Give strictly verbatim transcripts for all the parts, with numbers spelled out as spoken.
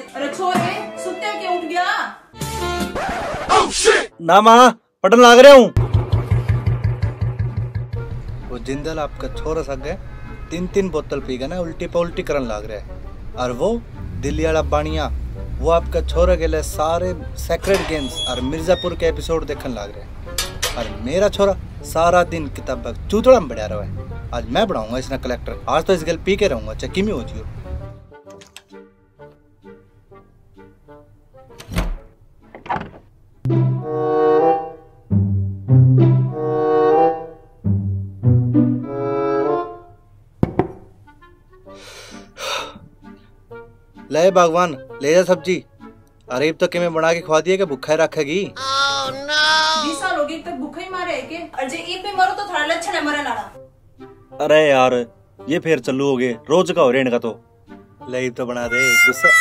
अरे छोरे सुते क्यों उठ गया? oh, ना माँ पटन लाग रहा हूँ। वो जिंदल आपका छोरा सक गए तीन तीन बोतल पी गए ना उल्टी पउल्टी करन लाग रहा है। और वो दिल्ली वाला बानिया वो आपका छोरा के लिए सारे सेक्रेट गेम्स और मिर्जापुर के एपिसोड देखने लाग रहे हैं। और मेरा छोरा सारा दिन किताब चूतड़ा में बढ़िया रहा है। आज मैं बढ़ाऊंगा इसने कलेक्टर। आज तो इस गल पी के रहूंगा चाहे किमी हो जियो। ले भगवान ले जा सब्जी। अरे तो के मैं बना के खवा दिए कि भूखा रखेगी। oh, no! बीस साल हो गए तक भूखा ही मारे है के? और जे ईद पे मरो तो थोड़ा लक्षण है मरे लाड़ा। अरे यार ये फिर चलू हो गए रोज का हो रेन का तो ले तो बना दे गुस्सा।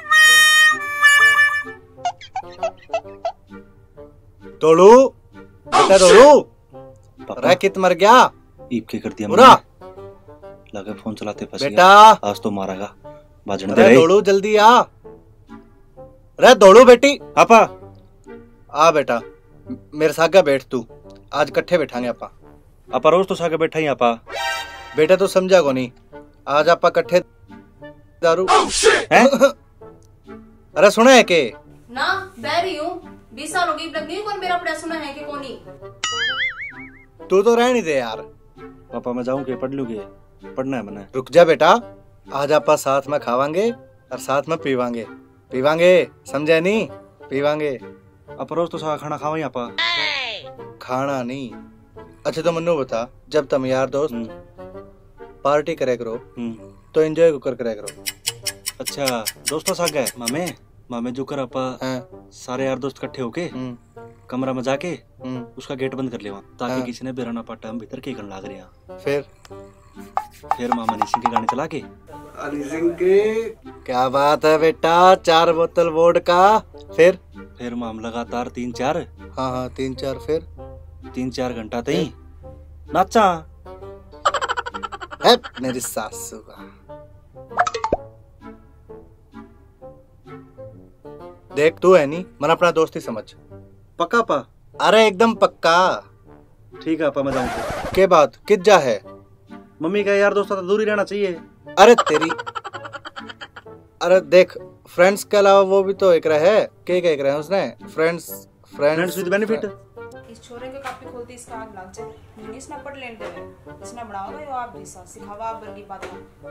तोड़ू बेटा तोड़ू रैकेट मर गया। ईब के कर दिया पूरा लगे फोन चलाते फंस गया बेटा। आज तो मारेगा बाजन दे। दौड़ू जल्दी आ रे दौड़ू बेटी। आपा आ बेटा मेरे सागा बैठ तू। आज कट्ठे बैठांगे आपा। आपा रोज तो सागे बैठा ही आपा। बेटा तो समझा को नहीं आज आपा कट्ठे दारू हैं? अरे सुना है के ना बह रही हूँ। बीस साल हो गई नहीं कौन मेरा पड़ा सुना है कि कौन तू तो रह नहीं दे यार। पापा मैं जाऊं के पढ़ लूंगे पढ़ना है मैंने। रुक जा बेटा आज आपा साथ में खावांगे और साथ में पीवांगे पीवांगे समझे नहीं पीवांगे। आप रोज तो सारा खाना खावा आपा। खाना नहीं। अच्छा तो मन्नू बता जब तुम यार दोस्त पार्टी करे करो तो एंजॉय कर करे करो। अच्छा दोस्तों साथ गए मामे मामे जो कर आपा सारे यार दोस्त इकट्ठे होके कमरा में जाके उसका गेट बंद कर ले वहाँ ताकि किसी ने बेराना पाटा हम भीतर के कर लाग रहे हैं। फिर फिर मामा हनी सिंह के गाने चला के हनी सिंह के क्या बात है बेटा चार बोतल वोडका। फिर फिर माम लगातार तीन चार हाँ हाँ तीन चार फिर तीन चार घंटा तई नाचा है मेरी सासू का। देख तू है नी मन अपना दोस्त ही समझ। पक्का पा? अरे एकदम पक्का। ठीक है पा मैं जाऊँ के बात कित जा है। मम्मी का यार दोस्तों तो दूर ही रहना चाहिए। अरे तेरी अरे देख फ्रेंड्स के अलावा वो भी तो एक रहे के एक रहे उसने फ्रेंड्स फ्रेंड्स विद बेनिफिट। इस छोरे के कापी खोलती इसका आग लग जाए। इंग्लिश ना पढ़ लेने दे इसने बढ़ाओगे यो आप जैसा सिखावा आप वर्गी बात।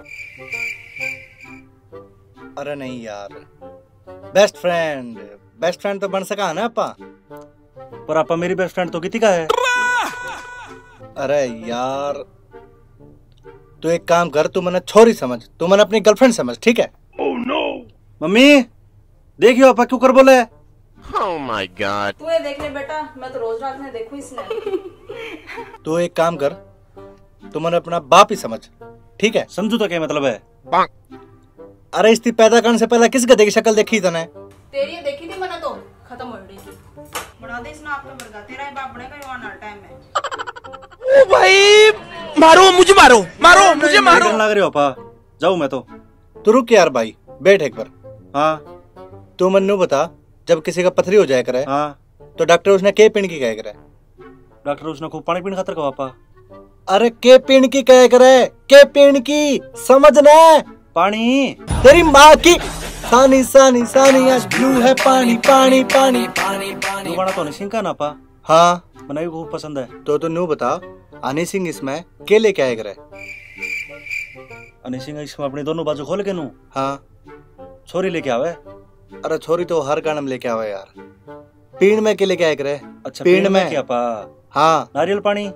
अरे नहीं यार बेस्ट फ्रेंड बेस्ट फ्रेंड तो बन सका है ना आपा। पर आपा मेरी बेस्ट फ्रेंड तो कितनी का है। अरे यार तू एक काम कर तू मैंने छोरी समझ तू मैंने अपनी गर्लफ्रेंड समझ ठीक है। oh, no. मम्मी देखियो आपा क्यों कर बोले। oh my God. तू ये देख ले बेटा मैं तो रोज रात में देखूं इसने। तू एक काम कर तू मैंने अपना बाप ही समझ ठीक है। समझू तो क्या मतलब है। अरे इसकी पैदा करने से पहले किस गधे की शक्ल देखी तने। तेरी देखी थी मैंने तो खत्म हो रही थी। बना दे इसने आपका बरगा तेरा बाप बने का युवा टाइम है। ओ भाई मारो मुझे मारो मारो मुझे मारो लग रहे हो पा जाऊं मैं तो। तू रुक यार भाई बैठ एक बार। हाँ तू मन्नू बता जब किसी का पथरी हो जाए करे हाँ तो डॉक्टर उसने के पीने की कहे करे। डॉक्टर उसने खूब पानी पीने खातर कहा पा। अरे के पीने की कहे करे के पीने की समझना पानी तेरी माँ की सानी सानी सानी ब्लू है पानी पानी पानी पानी पानी बना तो हनी सिंह का ना पा। हाँ मना खूब पसंद है। तो तू नू बता हनी सिंह इसमें के लेके आए करे। हनी सिंह इसमें अपनी दोनों बाजू खोल के नू हाँ छोरी लेके आवे। अरे छोरी तो हर गाने में लेके आवे यार। पीण में के लेके आए करे। अच्छा पीण में क्या पा। हाँ नारियल पानी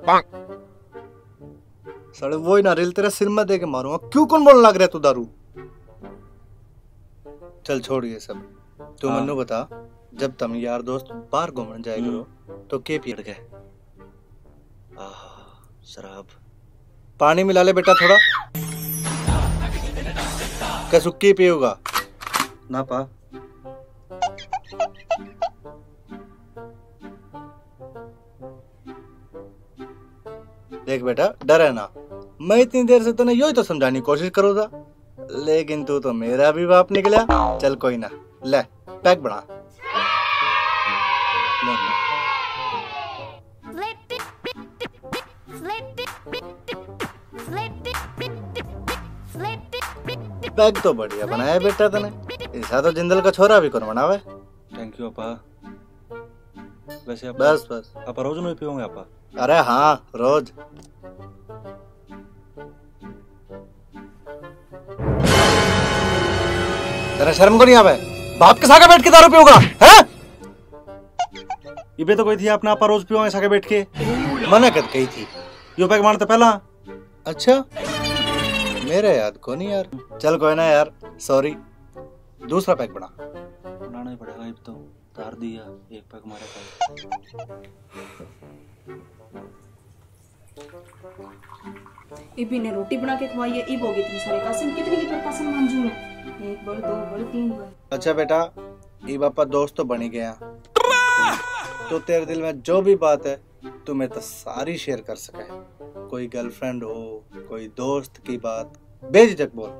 साले वो ही नारियल तेरा सिर में दे के मारूंगा। क्यों कौन बोलने लग रहा है तू दारू। चल छोड़ ये सब तू हाँ। मन्नू बता जब तुम यार दोस्त बाहर घूमने जाए करो तो के पी गए। शराब पानी मिला ले बेटा थोड़ा। क्या सुक्की पियोगा ना पा। देख बेटा डर है ना मैं इतनी देर से तूने यही तो समझाने की कोशिश करो था लेकिन तू तो मेरा भी बाप निकला। चल कोई ना, ले पैक बना। पैक तो बढ़िया बनाया बेटा तने, ऐसा तो जिंदल का छोरा भी कौन बनावे। थैंक यू अपा। वैसे आप बस बस अपा रोज नहीं पियोगे अपा? अरे हाँ रोज। तेरा शर्म को नहीं आवे? बाप के साथ बैठ के दारू पियोगा है? इबे तो कोई थी आपने आपा रोज पियोगे साके बैठ के? मना कर कही थी। यो पैक मारते पहला। अच्छा मेरे याद को नहीं यार। चल कोई ना यार, सॉरी। दूसरा पैक बना। बनाना ही पड़ेगा। अब तो तार दिया एक पैक मारे का। इबी ने रोटी बना के खवाई है। इब होगी तीन सारे कासिम। कितनी कितने कासिम मंजू ने? एक बड़, दो बड़, तीन बड़। अच्छा बेटा, ये बापा दोस्त तो बनी गया, तो तेरे दिल में जो भी बात है तू मेरे तो सारी शेयर कर सके। कोई गर्लफ्रेंड हो, कोई दोस्त की बात, बेझिझक बोल।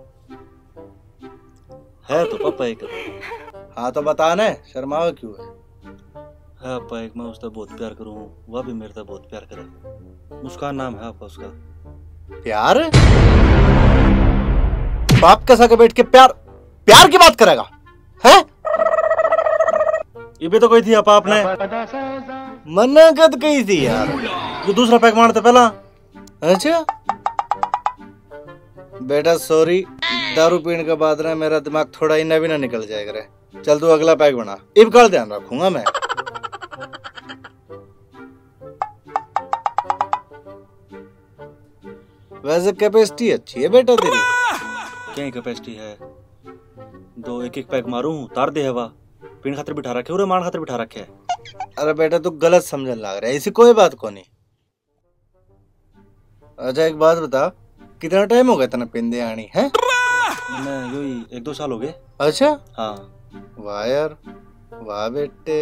है तो पापा एक। हाँ तो बता ना, शर्माओ क्यों है? है अपा एक, मैं उसका बहुत प्यार करूँ, वह भी मेरे से बहुत प्यार करे। मुस्कान नाम है आपका उसका। प्यार? बाप के साथ बैठ के प्यार प्यार की बात करेगा है? ये भी तो कोई थी आपा आपने। मना कद कही थी यार। जो दूसरा पैक मारते पहला। अच्छा बेटा सॉरी, दारू पीने के बाद ना मेरा दिमाग थोड़ा ही ना भी ना निकल जाएगा रे। चल तू अगला पैक बना, इब का ध्यान रखूंगा मैं। वैसे कैपेसिटी अच्छी है बेटा तेरी। क्या कैपेसिटी है? दो एक एक पैक मारूं तार दे हवा। पीने खातिर बिठा रखे और मान खातिर बिठा रखे। अरे बेटा तू गलत समझने लग रहा है, ऐसी कोई बात को नहीं। अच्छा एक बात बता, कितना टाइम हो गया तेने पिंदे आनी है? मैं यो ही एक दो साल हो गए। अच्छा हाँ। वाह यार वाह बेटे।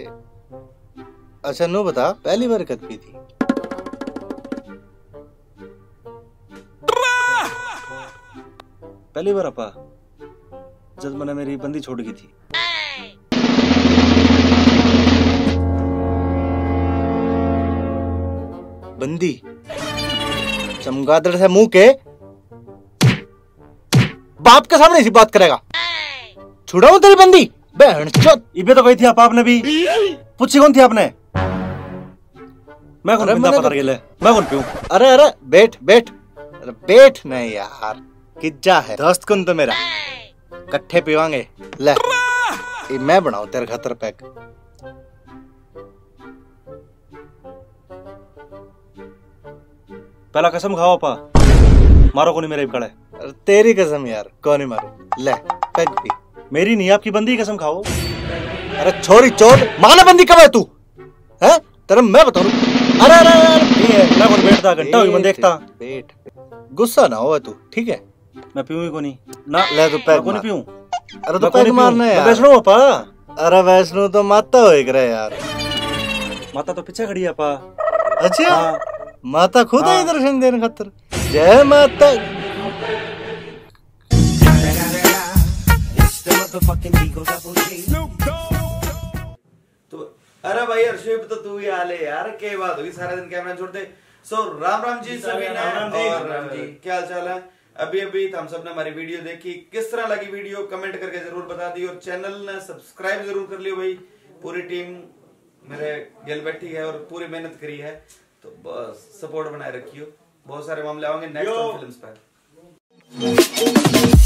अच्छा नो बता, पहली बार कब पी थी? पहली बार अपा जब मैंने मेरी बंदी छोड़ गई थी। बंदी? चमगादड़ से मुंह के बाप के सामने ऐसी बात करेगा? छुड़ाऊं तेरी बंदी? बहन चोद। इबे तो गई थी आपा आपने भी। पूछी कौन थी आपने? मैं कौन पिंदा पता गेले? मैं कौन पीऊं? अरे अरे बैठ बैठ। अरे बैठ नहीं यार, किज्जा है दोस्त कौन तो मेरा, कट्ठे पीवांगे। ले ये मैं बनाऊं तेरे खातर पैक। पहला कसम खाओ अपा, मारो को नहीं मेरे इबकड़े। अरे तेरी कसम यार, कौन नहीं मारू। ले पैक पी। मेरी नहीं आपकी बंदी कसम खाओ। अरे छोरी चोद, माना बंदी कब है तू? है तेरा मैं बताऊं। अरे अरे अरे मैं कौन बैठता घंटा हुई मैं देखता। बैठ, गुस्सा ना हो तू, ठीक है? मैं पीऊं ही को नहीं ना। ले तू पैक को नहीं पीऊं। अरे तो पैक मारना है यार। वैष्णो अपा। अरे वैष्णो तो माता हो रहा यार। माता तो पीछे खड़ी है अपा। अच्छा हाँ। माता खुद आई दर्शन देने खातर। जय माता। तो अरे भाई अर्शिप तो तू ही आले यार, के बात हुई सारा दिन कैमरा छोड़ दे। सो राम राम जी सभी ने। और राम जी क्या हाल चाल है? अभी अभी हम सब ने हमारी वीडियो देखी, किस तरह लगी वीडियो कमेंट करके जरूर बता दी। और चैनल ने सब्सक्राइब जरूर कर लियो भाई। पूरी टीम मेरे गिल बैठी है और पूरी मेहनत करी है, तो बस सपोर्ट बनाए रखियो। बहुत सारे मामले आएंगे नेक्स्ट फिल्म्स पर।